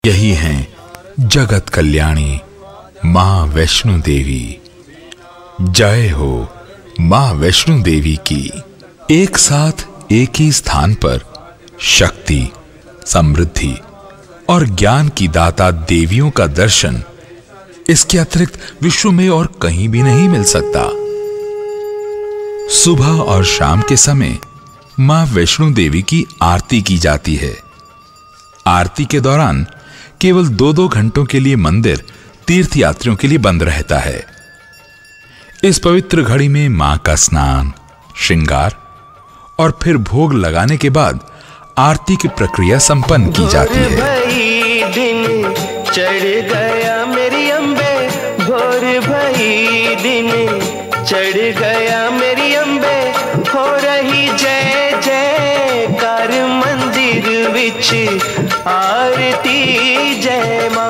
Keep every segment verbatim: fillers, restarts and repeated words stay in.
यही हैं जगत कल्याणी मां वैष्णो देवी। जय हो मां वैष्णो देवी की। एक साथ एक ही स्थान पर शक्ति, समृद्धि और ज्ञान की दाता देवियों का दर्शन इसके अतिरिक्त विश्व में और कहीं भी नहीं मिल सकता। सुबह और शाम के समय मां वैष्णो देवी की आरती की जाती है। आरती के दौरान केवल दो दो घंटों के लिए मंदिर तीर्थ यात्रियों के लिए बंद रहता है। इस पवित्र घड़ी में मां का स्नान, श्रृंगार और फिर भोग लगाने के बाद आरती की प्रक्रिया संपन्न की जाती है। भई दिन चढ़ गया मेरी अम्बे, भोर भई दिन चढ़ गया मेरी अम्बे, हो रही जय जयकार मंदिर विच आरती जय मां।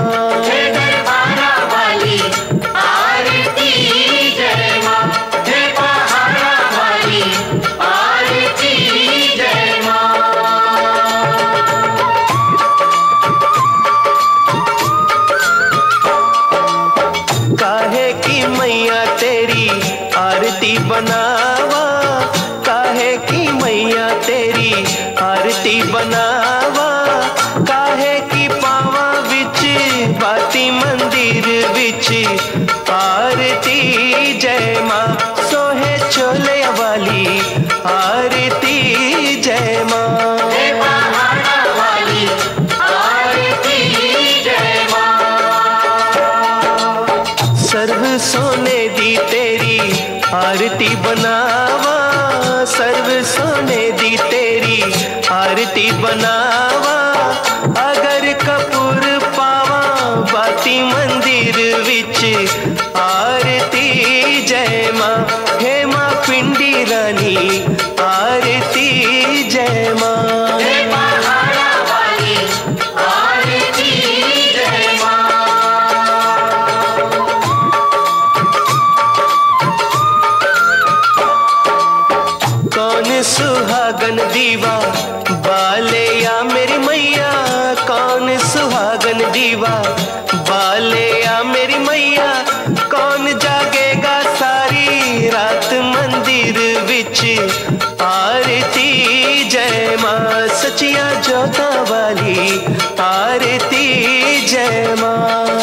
बनावा काहे की मैया तेरी आरती बनावा, काहे की पावा विच बाती मंदिर विच आरती जय मां। सोहे चोले वाली आरती जय मां। सर्व सोने दी तेरी आरती बनावा, सर्व सोने दी तेरी आरती बनावा, अगर कपूर पावा बाती मंदिर विच आरती जय मां। हे मां पिंडी रानी आरती जय मां। सुहागन दीवा बाले या मेरी मैया, कौन सुहागन दीवा बाले या मेरी मैया, कौन जागेगा सारी रात मंदिर विच आरती जय मां। सचिया जोता वाली आरती जय मां।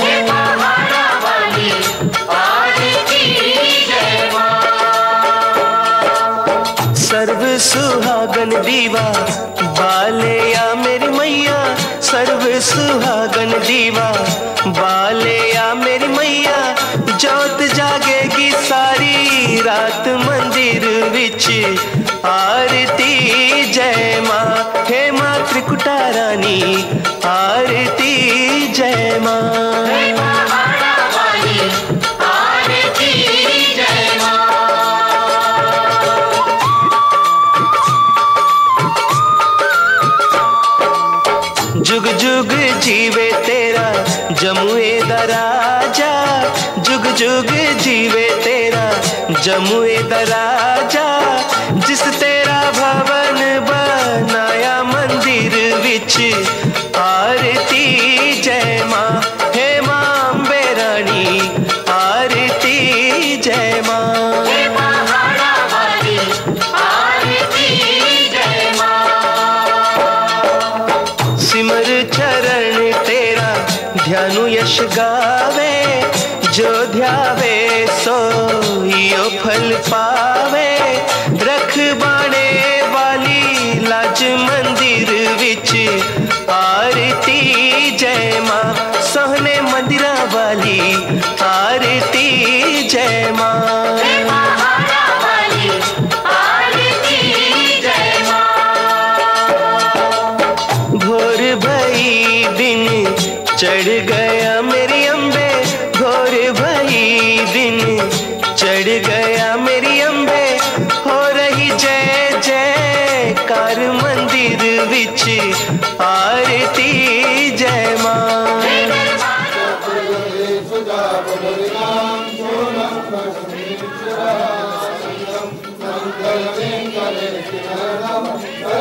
सर्व सुहागन दीवा बाले या मेरी मैया, सर्व सुहागन दीवा बाले या मेरी मैया, जोत जागेगी सारी रात मंदिर विच आरती जय मां। हे मां त्रिकुटा रानी आरती जय मां। जुग जुग जीवे तेरा जमुए दा राजा, जुग जुग जीवे तेरा जमुए दा राजा, जिस तेरा भवन बनाया मंदिर विच आरती जय मां। हे मां अम्बे रानी आरती जय मां। सिमर चरण तेरा ध्यानु यश गावे, जो ध्यावे सोइयो फल पावे, रख बाणे वाली लाज मंदिर विच आरती जय मां। सोहने मंदिरा वाली आरती जय मां। चढ़ गया मेरी अम्बे, भोर भई दिन चढ़ गया मेरी अम्बे, हो रही जय जयकार मंदिर विच आरती जय मां। Thank you.